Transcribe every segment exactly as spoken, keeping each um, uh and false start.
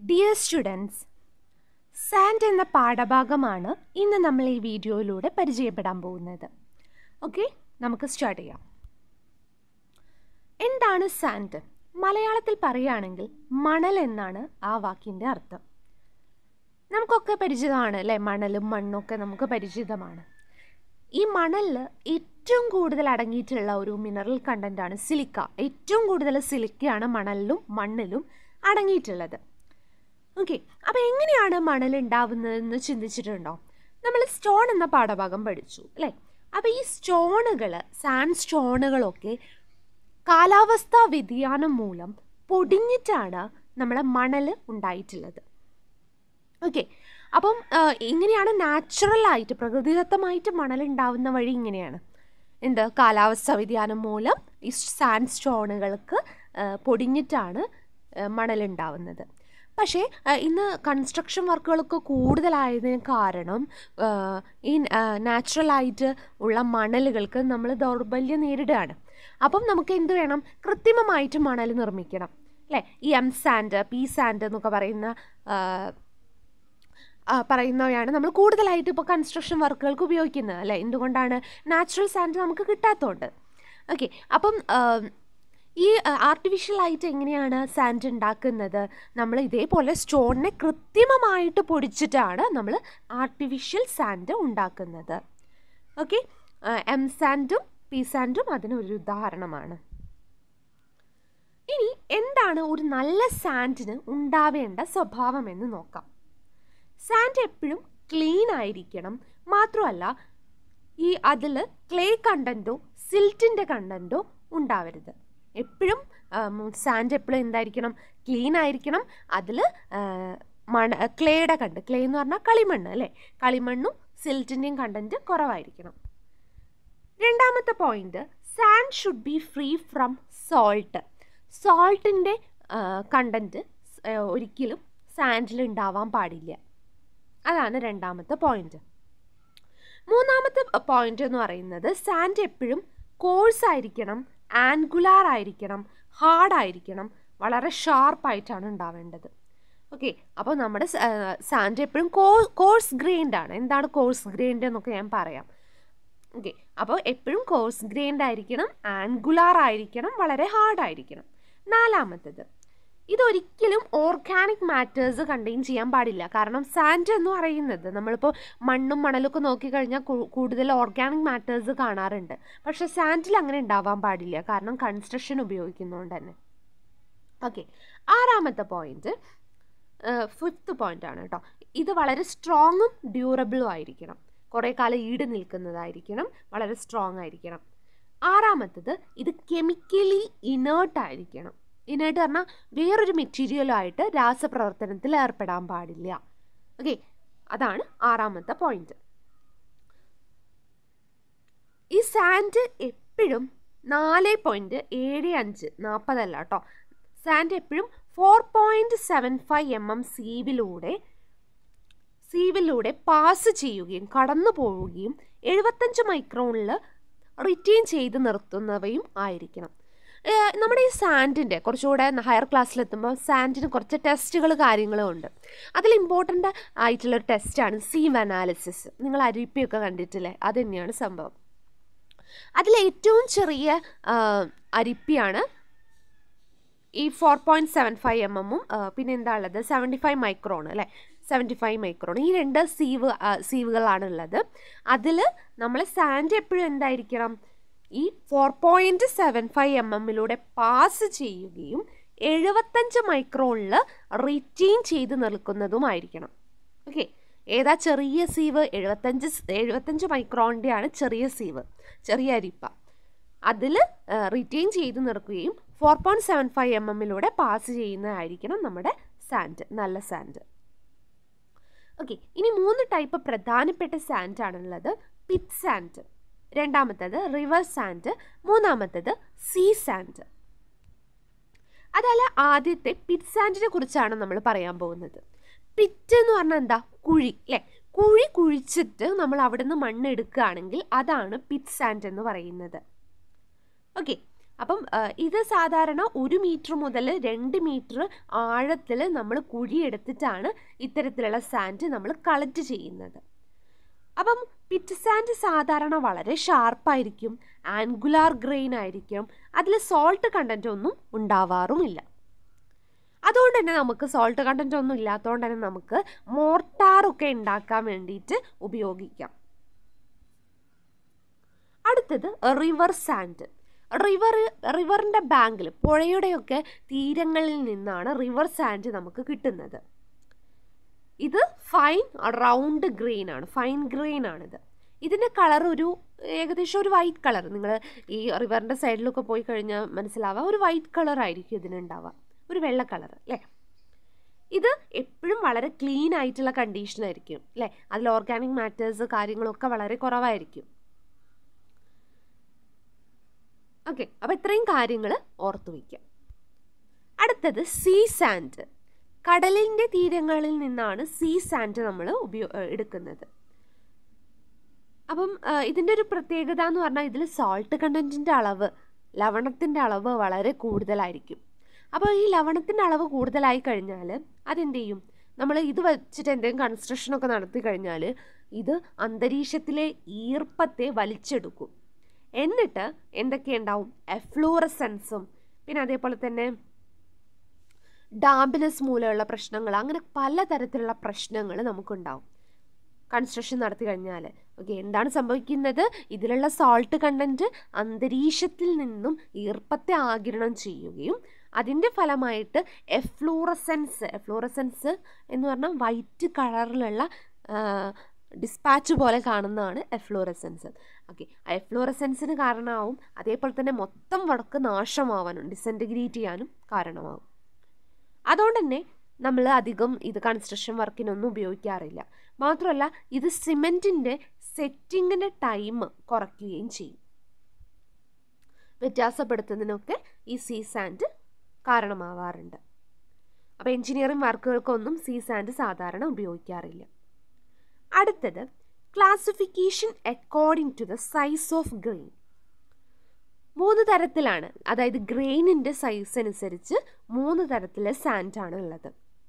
Dear students, sand എന്ന പാഠഭാഗമാണ് ഇന്ന് നമ്മൾ ഈ വീഡിയോയിലൂടെ പരിചയപ്പെടാൻ പോകുന്നത്. ഓക്കെ, നമുക്ക് സ്റ്റാർട്ട് ചെയ്യാം. എന്താണ് സാൻഡ്? മലയാളത്തിൽ പറയുകയാണെങ്കിൽ മണൽ എന്നാണ് ആ വാക്കിൻ്റെ അർത്ഥം. നമുക്കൊക്കെ പരിചിതമാണ് അല്ലേ? മണലും മണ്ണൊക്കെ നമുക്ക് പരിചിതമാണ്. ഈ മണലിൽ ഏറ്റവും കൂടുതൽ അടങ്ങിയിട്ടുള്ള ഒരു മിനറൽ കണ്ടൻ്റാണ് സിലിക്ക. ഏറ്റവും കൂടുതൽ സിലിക്കയാണ് മണലിലും മണ്ണിലും അടങ്ങിയിട്ടുള്ളത്. ഓക്കെ, അപ്പോൾ എങ്ങനെയാണ് മണൽ ഉണ്ടാവുന്നതെന്ന് ചിന്തിച്ചിട്ടുണ്ടോ? നമ്മൾ സ്റ്റോൺ എന്ന പാഠഭാഗം പഠിച്ചു അല്ലേ? അപ്പോൾ ഈ സ്റ്റോണുകൾ, സാൻഡ് സ്റ്റോണുകളൊക്കെ കാലാവസ്ഥാ വ്യതിയാനം മൂലം പൊടിഞ്ഞിട്ടാണ് നമ്മളെ മണൽ ഉണ്ടായിട്ടുള്ളത്. ഓക്കെ, അപ്പം ഇങ്ങനെയാണ് നാച്ചുറലായിട്ട്, പ്രകൃതിദത്തമായിട്ട് മണൽ ഉണ്ടാവുന്ന വഴി ഇങ്ങനെയാണ്. എന്ത്? കാലാവസ്ഥാ വ്യതിയാനം മൂലം ഈ സാൻഡ് സ്റ്റോണുകൾക്ക് പൊടിഞ്ഞിട്ടാണ് മണലുണ്ടാവുന്നത്. പക്ഷേ ഇന്ന് കൺസ്ട്രക്ഷൻ വർക്കുകളൊക്കെ കൂടുതലായതിന് കാരണം ഈ നാച്ചുറലായിട്ട് ഉള്ള മണലുകൾക്ക് നമ്മൾ ദൗർബല്യം നേരിടുകയാണ്. അപ്പം നമുക്ക് എന്ത് വേണം? കൃത്രിമമായിട്ട് മണൽ നിർമ്മിക്കണം അല്ലേ? ഈ എം സാൻഡ്, പി സാൻഡ് എന്നൊക്കെ പറയുന്ന പറയുന്നവയാണ് നമ്മൾ കൂടുതലായിട്ട് ഇപ്പോൾ കൺസ്ട്രക്ഷൻ വർക്കുകൾക്ക് ഉപയോഗിക്കുന്നത് അല്ലേ? എന്തുകൊണ്ടാണ്? നാച്ചുറൽ സാൻഡ് നമുക്ക് കിട്ടാത്തതുകൊണ്ട്. ഓക്കെ, അപ്പം ഈ ആർട്ടിഫിഷ്യലായിട്ട് എങ്ങനെയാണ് സാൻഡ് ഉണ്ടാക്കുന്നത്? നമ്മൾ ഇതേപോലെ സ്റ്റോണിനെ കൃത്രിമമായിട്ട് പൊടിച്ചിട്ടാണ് നമ്മൾ ആർട്ടിഫിഷ്യൽ സാൻഡ് ഉണ്ടാക്കുന്നത്. ഓക്കെ, എം സാൻഡും പി സാൻഡും അതിനൊരു ഉദാഹരണമാണ്. ഇനി എന്താണ് ഒരു നല്ല സാൻഡിന് ഉണ്ടാവേണ്ട സ്വഭാവം എന്ന് നോക്കാം. സാൻഡ് എപ്പോഴും ക്ലീൻ ആയിരിക്കണം. മാത്രമല്ല ഈ അതിൽ ക്ലേ കണ്ടൻറ്റോ സിൽറ്റിൻ്റെ കണ്ടൻറ്റോ ഉണ്ടാവരുത്. എപ്പോഴും സാൻഡ് എപ്പോഴും എന്തായിരിക്കണം? ക്ലീൻ ആയിരിക്കണം. അതിൽ മണ ക്ലേയുടെ കണ്ട്, ക്ലേ എന്ന് പറഞ്ഞാൽ കളിമണ്ണ് അല്ലേ? കളിമണ്ണും സിൽറ്റിൻ്റെയും കണ്ടൻറ്റ് കുറവായിരിക്കണം. രണ്ടാമത്തെ point, sand should be free from salt. സോൾട്ടിൻ്റെ കണ്ടൻറ്റ് ഒരിക്കലും സാൻഡിൽ ഉണ്ടാവാൻ പാടില്ല. അതാണ് രണ്ടാമത്തെ പോയിന്റ്. മൂന്നാമത്തെ പോയിന്റ് എന്ന് പറയുന്നത് സാൻഡ് എപ്പോഴും കോഴ്സ് ആയിരിക്കണം, ആൻഗുലാർ ആയിരിക്കണം, ഹാർഡായിരിക്കണം, വളരെ ഷാർപ്പായിട്ടാണ് ഉണ്ടാവേണ്ടത്. ഓക്കെ, അപ്പോൾ നമ്മുടെ സാൻഡ് എപ്പോഴും കോ കോഴ്സ് ഗ്രെയിൻഡ് ആണ്. എന്താണ് കോഴ്സ് ഗ്രെയിൻഡ് എന്നൊക്കെ ഞാൻ പറയാം. ഓക്കെ, അപ്പോൾ എപ്പോഴും കോഴ്സ് ഗ്രെയിൻഡ് ആയിരിക്കണം, ആൻഗുലാർ ആയിരിക്കണം, വളരെ ഹാർഡായിരിക്കണം. നാലാമത്തേത്, ഇതൊരിക്കലും ഓർഗാനിക് മാറ്റേഴ്സ് കണ്ടെയ്ൻ ചെയ്യാൻ പാടില്ല. കാരണം സാൻഡ് എന്ന് പറയുന്നത് നമ്മളിപ്പോൾ മണ്ണും മണലൊക്കെ നോക്കിക്കഴിഞ്ഞാൽ കൂടുതൽ ഓർഗാനിക് മാറ്റേഴ്സ് കാണാറുണ്ട്. പക്ഷേ സാൻഡിൽ അങ്ങനെ ഉണ്ടാവാൻ പാടില്ല, കാരണം കൺസ്ട്രക്ഷൻ ഉപയോഗിക്കുന്നതുകൊണ്ട് തന്നെ. ഓക്കെ, ആറാമത്തെ പോയിന്റ്, ഫിഫ്ത്ത് പോയിന്റ് ആണ് കേട്ടോ. ഇത് വളരെ സ്ട്രോങ്ങും ഡ്യൂറബിളും ആയിരിക്കണം. കുറേ കാലം ഈട് നിൽക്കുന്നതായിരിക്കണം, വളരെ സ്ട്രോങ് ആയിരിക്കണം. ആറാമത്തത്, ഇത് കെമിക്കലി ഇനേർട്ട് ആയിരിക്കണം. ഇനേർട്ട് പറഞ്ഞാൽ വേറൊരു മെറ്റീരിയലുമായിട്ട് രാസപ്രവർത്തനത്തിൽ ഏർപ്പെടാൻ പാടില്ല. ഓക്കെ, അതാണ് ആറാമത്തെ പോയിന്റ്. ഈ സാൻഡ് എപ്പോഴും നാല് പോയിന്റ് ഏഴ് അഞ്ച് നാൽപ്പതല്ല കേട്ടോ. സാൻഡ് എപ്പോഴും four point seven five M M സീവിലൂടെ സീവിലൂടെ പാസ് ചെയ്യുകയും കടന്നു പോവുകയും എഴുപത്തഞ്ച് മൈക്രോണിൽ റിറ്റെയിൻ ചെയ്ത് നിർത്തുന്നവയും ആയിരിക്കണം. നമ്മുടെ ഈ സാൻഡിൻ്റെ കുറച്ചുകൂടെ ഹയർ ക്ലാസ്സിലെത്തുമ്പോൾ സാൻഡിന് കുറച്ച് ടെസ്റ്റുകൾ കാര്യങ്ങളും ഉണ്ട്. അതിൽ ഇമ്പോർട്ടൻ്റ് ആയിട്ടുള്ളൊരു ടെസ്റ്റാണ് സീവ് അനാലിസിസ്. നിങ്ങൾ അരിപ്പിയൊക്കെ കണ്ടിട്ടില്ലേ? അത് തന്നെയാണ് സംഭവം. അതിലേറ്റവും ചെറിയ അരിപ്പിയാണ് ഈ four point seven five M എമ്മും പിന്നെ എന്താ ഉള്ളത് സെവൻറ്റി ഫൈവ് മൈക്രോൺ അല്ലേ? Seventy five micron. ഈ രണ്ട് സീവ് സീവുകളാണ് ഉള്ളത്. അതിൽ നമ്മൾ സാൻഡ് എപ്പോഴും എന്തായിരിക്കണം? ഈ four point seven five M എമ്മിലൂടെ പാസ് ചെയ്യുകയും എഴുപത്തഞ്ച് മൈക്രോണിൽ റിറ്റെയിൻ ചെയ്ത് നിൽക്കുന്നതുമായിരിക്കണം. ഓക്കെ, ഏതാ ചെറിയ സീവ്? എഴുപത്തഞ്ച് എഴുപത്തഞ്ച് മൈക്രോണിൻ്റെയാണ് ചെറിയ സീവ്, ചെറിയ അരിപ്പ. അതിൽ റിറ്റെയിൻ ചെയ്ത് നിർക്കുകയും four point seven five M എമ്മിലൂടെ പാസ് ചെയ്യുന്നതായിരിക്കണം നമ്മുടെ സാൻഡ്, നല്ല സാൻഡ്. ഓക്കെ, ഇനി മൂന്ന് ടൈപ്പ് പ്രധാനപ്പെട്ട സാൻഡാണുള്ളത്. പിറ്റ് സാൻഡ്, രണ്ടാമത്തേത് റിവർ സാൻഡ്, മൂന്നാമത്തേത് സീ സാൻഡ്. അതല്ല, ആദ്യത്തെ പിറ്റ് സാൻഡിനെ കുറിച്ചാണ് നമ്മൾ പറയാൻ പോകുന്നത്. പിറ്റ് എന്ന് പറഞ്ഞാൽ എന്താ? കുഴി അല്ലേ? കുഴി കുഴിച്ചിട്ട് നമ്മൾ അവിടെ നിന്ന് മണ്ണെടുക്കുകയാണെങ്കിൽ അതാണ് പിറ്റ് സാൻഡ് എന്ന് പറയുന്നത്. ഓക്കെ, അപ്പം ഇത് സാധാരണ ഒരു മീറ്റർ മുതൽ രണ്ട് മീറ്റർ ആഴത്തിൽ നമ്മൾ കുഴിയെടുത്തിട്ടാണ് ഇത്തരത്തിലുള്ള സാൻഡ് നമ്മൾ കളക്ട് ചെയ്യുന്നത്. അപ്പം പിറ്റ് സാൻഡ് സാധാരണ വളരെ ഷാർപ്പായിരിക്കും, ആൻഗുലാർ ഗ്രെയിൻ ആയിരിക്കും, അതിൽ സോൾട്ട് കണ്ടന്റ് ഒന്നും ഉണ്ടാവാറുമില്ല. അതുകൊണ്ട് തന്നെ നമുക്ക് സോൾട്ട് കണ്ടന്റ് ഒന്നും ഇല്ലാത്തതുകൊണ്ട് തന്നെ നമുക്ക് മോർട്ടാറൊക്കെ ഉണ്ടാക്കാൻ വേണ്ടിയിട്ട് ഉപയോഗിക്കാം. അടുത്തത് റിവർ സാൻഡ്. റിവർ റിവറിൻ്റെ ബാങ്കിൽ, പുഴയുടെയൊക്കെ തീരങ്ങളിൽ നിന്നാണ് റിവർ സാൻഡ് നമുക്ക് കിട്ടുന്നത്. ഇത് ഫൈൻ റൗണ്ട് ഗ്രെയിൻ ആണ്, ഫൈൻ ഗ്രെയിൻ ആണിത്. ഇതിൻ്റെ കളർ ഒരു ഏകദേശം ഒരു വൈറ്റ് കളർ, നിങ്ങൾ ഈ റിവറിൻ്റെ സൈഡിലൊക്കെ പോയി കഴിഞ്ഞാൽ മനസ്സിലാവാം, ഒരു വൈറ്റ് കളർ ആയിരിക്കും ഇതിനുണ്ടാവുക, ഒരു വെള്ള കളർ അല്ലേ. ഇത് എപ്പോഴും വളരെ ക്ലീൻ ആയിട്ടുള്ള കണ്ടീഷനായിരിക്കും അല്ലേ, അതിൽ ഓർഗാനിക് മാറ്റേഴ്സ് കാര്യങ്ങളൊക്കെ വളരെ കുറവായിരിക്കും. ഓക്കെ, അപ്പോൾ ഇത്രയും കാര്യങ്ങൾ ഓർത്തു വയ്ക്കാം. അടുത്തത് സീ സാൻഡ്. കടലിൻ്റെ തീരങ്ങളിൽ നിന്നാണ് സീ സാൻഡ് നമ്മൾ ഉപയോ എടുക്കുന്നത്. അപ്പം ഇതിൻ്റെ ഒരു പ്രത്യേകത എന്ന് പറഞ്ഞാൽ ഇതിൽ സോൾട്ട് കണ്ടൻറ്റിൻ്റെ അളവ്, ലവണത്തിൻ്റെ അളവ് വളരെ കൂടുതലായിരിക്കും. അപ്പോൾ ഈ ലവണത്തിൻ്റെ അളവ് കൂടുതലായി കഴിഞ്ഞാൽ അതെന്ത് ചെയ്യും, നമ്മൾ ഇത് വെച്ചിട്ട് എന്തെങ്കിലും കൺസ്ട്രക്ഷനൊക്കെ നടത്തി കഴിഞ്ഞാൽ ഇത് അന്തരീക്ഷത്തിലെ ഈർപ്പത്തെ വലിച്ചെടുക്കും. എന്നിട്ട് എന്തൊക്കെയുണ്ടാവും, എഫ്ലൂറസെൻസും പിന്നെ അതേപോലെ തന്നെ ഡാമ്പിനെസ് മൂലമുള്ള പ്രശ്നങ്ങൾ, അങ്ങനെ പലതരത്തിലുള്ള പ്രശ്നങ്ങൾ നമുക്കുണ്ടാവും കൺസ്ട്രക്ഷൻ നടത്തി കഴിഞ്ഞാൽ. ഓക്കെ, എന്താണ് സംഭവിക്കുന്നത്, ഇതിലുള്ള സോൾട്ട് കണ്ടൻറ്റ് അന്തരീക്ഷത്തിൽ നിന്നും ഈർപ്പത്തെ ആഗിരണം ചെയ്യുകയും അതിൻ്റെ ഫലമായിട്ട് എഫ്ലൂറസെൻസ്, എഫ്ലൂറസെൻസ് എന്ന് പറഞ്ഞാൽ വൈറ്റ് കളറിലുള്ള ഡിസ്പാച്ച് പോലെ കാണുന്നതാണ് എഫ്ലൂറസെൻസ്. ഓക്കെ, ആ എഫ്ലൂറസെൻസിന് കാരണമാവും, അതേപോലെ തന്നെ മൊത്തം വർക്ക് നാശമാവാനും ഡിസൻറ്റിഗ്രേറ്റ് ചെയ്യാനും കാരണമാവും. അതുകൊണ്ട് തന്നെ നമ്മൾ അധികം ഇത് കൺസ്ട്രക്ഷൻ വർക്കിനൊന്നും ഉപയോഗിക്കാറില്ല. മാത്രമല്ല ഇത് സിമെൻറ്റിൻ്റെ സെറ്റിങ്ങിൻ്റെ ടൈം കുറയ്ക്കുകയും ചെയ്യും. വ്യത്യാസപ്പെടുത്തുന്നതിനൊക്കെ ഈ സീ സാൻഡ് കാരണമാവാറുണ്ട്. അപ്പോൾ എഞ്ചിനീയറിംഗ് വർക്കുകൾക്കൊന്നും സീ സാൻഡ് സാധാരണ ഉപയോഗിക്കാറില്ല. അടുത്തത് classification according to the size of grain. മൂന്ന് തരത്തിലാണ്, അതായത് ഗ്രെയിനിൻ്റെ സൈസ് അനുസരിച്ച് മൂന്ന് തരത്തിലെ സാൻഡാണ് ഉള്ളത്.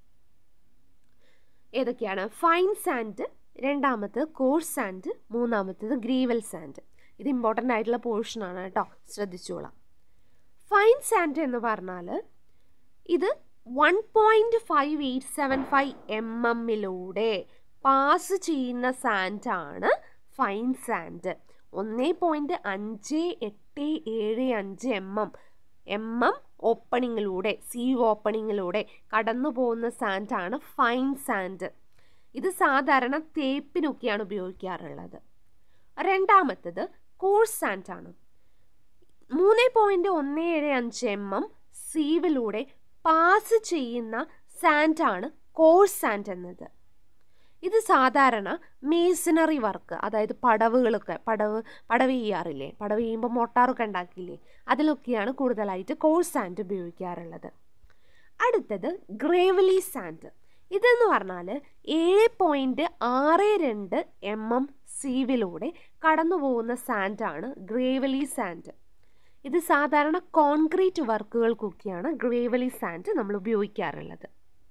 ഏതൊക്കെയാണ്, ഫൈൻ സാൻഡ്, രണ്ടാമത്തത് കോഴ്സ് സാൻഡ്, മൂന്നാമത്തത് ഗ്രീവൽ സാൻഡ്. ഇത് ഇമ്പോർട്ടൻ്റ് ആയിട്ടുള്ള പോർഷനാണ് കേട്ടോ, ശ്രദ്ധിച്ചോളാം. ഫൈൻ സാൻഡ് എന്ന് പറഞ്ഞാൽ ഇത് one point five eight seven five M എമ്മിലൂടെ പാസ് ചെയ്യുന്ന സാൻഡാണ് ഫൈൻ സാൻഡ്. ഒന്ന് പോയിൻറ്റ് അഞ്ച് എട്ട് ഏഴ് അഞ്ച് എം എം എം എം ഓപ്പണിങ്ങിലൂടെ, സീ ഓപ്പണിങ്ങിലൂടെ കടന്നു പോകുന്ന സാൻഡാണ് ഫൈൻ സാൻഡ്. ഇത് സാധാരണ തേപ്പിനൊക്കെയാണ് ഉപയോഗിക്കാറുള്ളത്. രണ്ടാമത്തത് കോഴ്സ് സാൻഡാണ്. മൂന്ന് പോയിൻറ്റ് ഒന്ന് ഏഴ് അഞ്ച് എം എം സീവിലൂടെ പാസ് ചെയ്യുന്ന സാൻഡാണ് കോഴ്സ് സാൻഡ് എന്നത്. ഇത് സാധാരണ മേസണറി വർക്ക്, അതായത് പടവുകളൊക്കെ, പടവ് പടവ് ചെയ്യാറില്ലേ, പടവ് ചെയ്യുമ്പോൾ മോട്ടാറൊക്കെ ഉണ്ടാക്കില്ലേ, അതിലൊക്കെയാണ് കൂടുതലായിട്ട് കോഴ്സ് സാൻഡ് ഉപയോഗിക്കാറുള്ളത്. അടുത്തത് ഗ്രേവലി സാൻഡ്. ഇതെന്ന് പറഞ്ഞാൽ ഏഴ് പോയിൻറ്റ് ആറ് രണ്ട് എം എം സീവിലൂടെ കടന്നു പോകുന്ന സാൻഡാണ് ഗ്രേവലി സാൻഡ്. ഇത് സാധാരണ കോൺക്രീറ്റ് വർക്കുകൾക്കൊക്കെയാണ് ഗ്രേവലി സാൻഡ് നമ്മൾ ഉപയോഗിക്കാറുള്ളത്.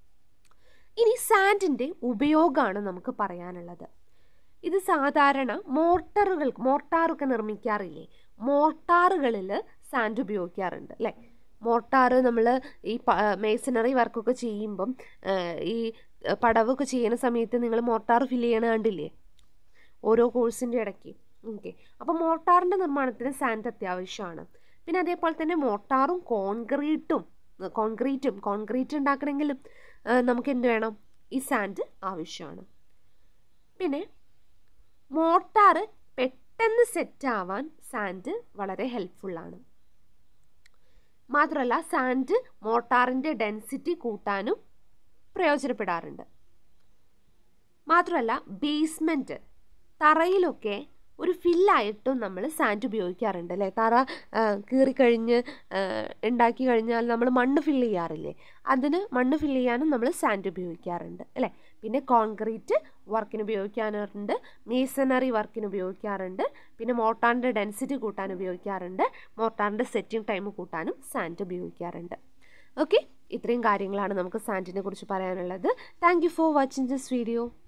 ഇനി സാൻഡിൻ്റെ ഉപയോഗമാണ് നമുക്ക് പറയാനുള്ളത്. ഇത് സാധാരണ മോർട്ടറുകൾ മോർട്ടാറൊക്കെ നിർമ്മിക്കാറില്ലേ, മോർട്ടാറുകളിൽ സാൻഡ് ഉപയോഗിക്കാറുണ്ട് അല്ലേ. മോർട്ടാർ നമ്മൾ ഈ മേസണറി വർക്കൊക്കെ ചെയ്യുമ്പം ഈ പടവൊക്കെ ചെയ്യുന്ന സമയത്ത് നിങ്ങൾ മോർട്ടാർ ഫില്ല് ചെയ്യണ കണ്ടില്ലേ ഓരോ കോഴ്സിൻ്റെ ഇടയ്ക്ക്. ഓക്കെ, അപ്പോൾ മോർട്ടാറിൻ്റെ നിർമ്മാണത്തിന് സാൻഡ് അത്യാവശ്യമാണ്. പിന്നെ അതേപോലെ തന്നെ മോർട്ടാറും കോൺക്രീറ്റും കോൺക്രീറ്റും കോൺക്രീറ്റ് ഉണ്ടാക്കണമെങ്കിലും നമുക്ക് എന്ത് വേണം, ഈ സാൻഡ് ആവശ്യമാണ്. പിന്നെ മോർട്ടാർ പെട്ടെന്ന് സെറ്റാവാൻ സാൻഡ് വളരെ ഹെൽപ്ഫുള്ളാണ്. മാത്രമല്ല സാൻഡ് മോർട്ടാറിൻ്റെ ഡെൻസിറ്റി കൂട്ടാനും പ്രയോജനപ്പെടാറുണ്ട്. മാത്രമല്ല ബേസ്മെൻറ്റ്, തറയിലൊക്കെ ഒരു ഫില്ലായിട്ടും നമ്മൾ സാൻഡ് ഉപയോഗിക്കാറുണ്ട് അല്ലേ? തറ കീറിക്കഴിഞ്ഞ് ഉണ്ടാക്കി കഴിഞ്ഞാൽ നമ്മൾ മണ്ണ് ഫില്ല് ചെയ്യാറില്ലേ? അതിന് മണ്ണ് ഫില്ല് ചെയ്യാനും നമ്മൾ സാൻഡ് ഉപയോഗിക്കാറുണ്ട് അല്ലേ? പിന്നെ കോൺക്രീറ്റ് വർക്കിന് ഉപയോഗിക്കാറുണ്ട്, മേസണറി വർക്കിന് ഉപയോഗിക്കാറുണ്ട്, പിന്നെ മോർട്ടാറിൻ്റെ ഡെൻസിറ്റി കൂട്ടാൻ ഉപയോഗിക്കാറുണ്ട്, മോർട്ടാറിൻ്റെ സെറ്റിംഗ് ടൈം കൂട്ടാനും സാൻഡ് ഉപയോഗിക്കാറുണ്ട്. ഓക്കെ, ഇത്രയും കാര്യങ്ങളാണ് നമുക്ക് സാൻഡിനെ കുറിച്ച് പറയാനുള്ളത്. Thank you for watching this video.